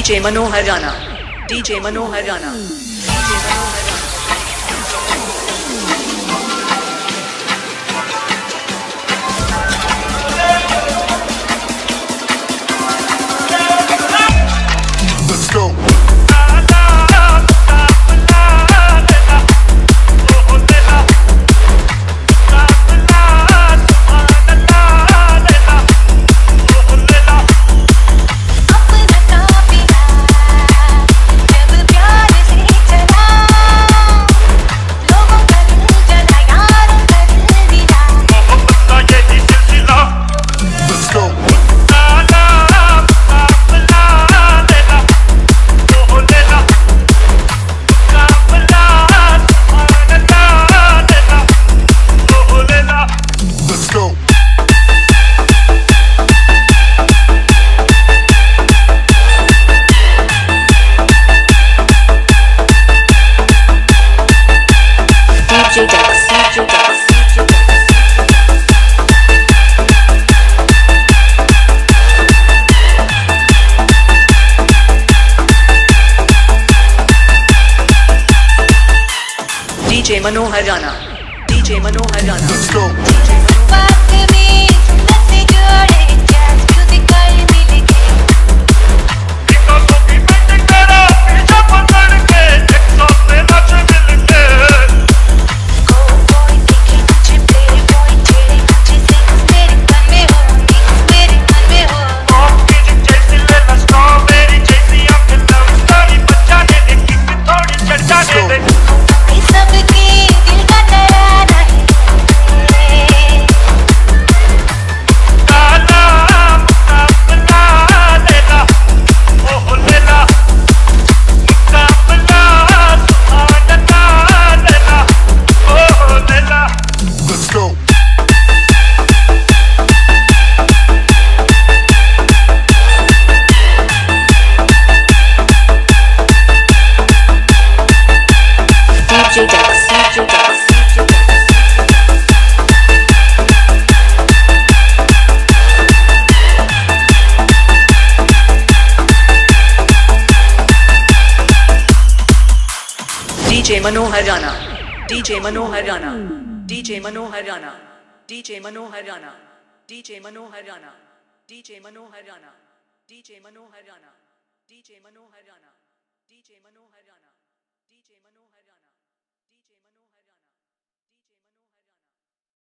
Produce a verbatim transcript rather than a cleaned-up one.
DJ Manohar Rana DJ Manohar Rana Let's go. DJ Manohar Rana DJ Manohar Rana Let's go. DJ Manohar Rana DJ Manohar Rana DJ Manohar Rana DJ Manohar Rana DJ Manohar Rana DJ Manohar Rana DJ Manohar Rana DJ Manohar Rana DJ Manohar